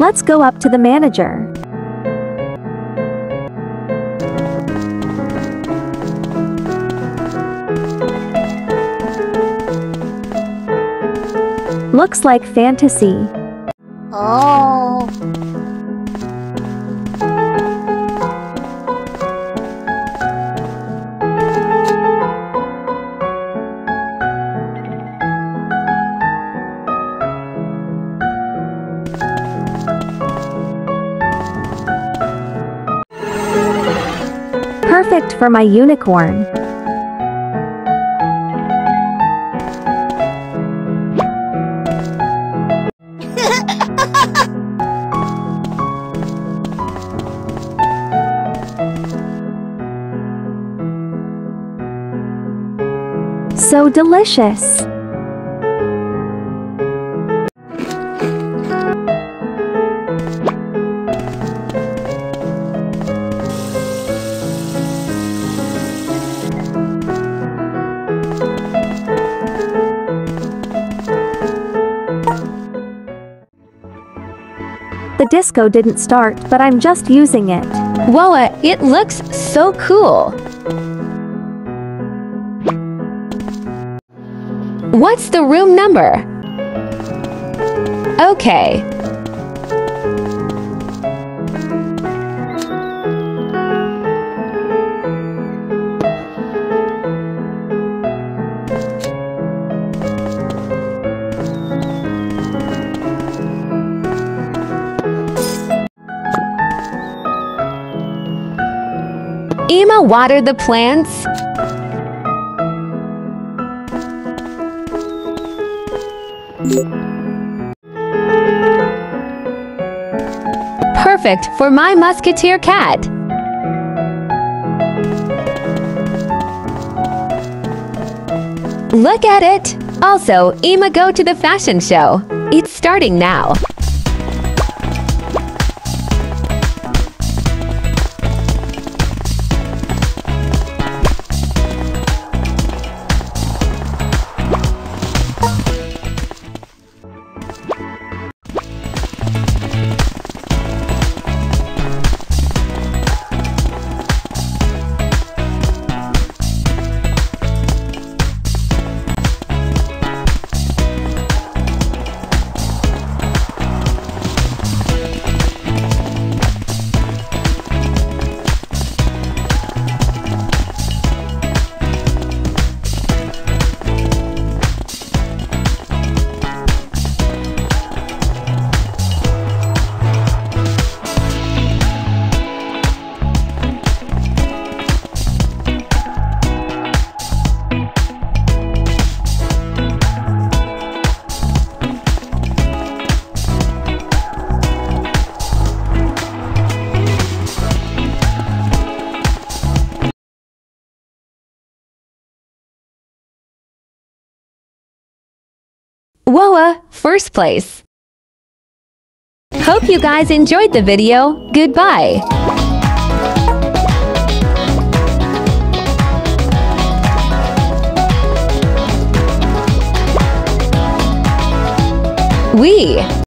Let's go up to the manager. Looks like fantasy. Oh. Perfect for my unicorn. So delicious. The disco didn't start, but I'm just using it. Whoa, it looks so cool. What's the room number? Okay. Emma watered the plants. Perfect for my musketeer cat. Look at it! Also, Emma, go to the fashion show. It's starting now. Whoa, first place. Hope you guys enjoyed the video. Goodbye. We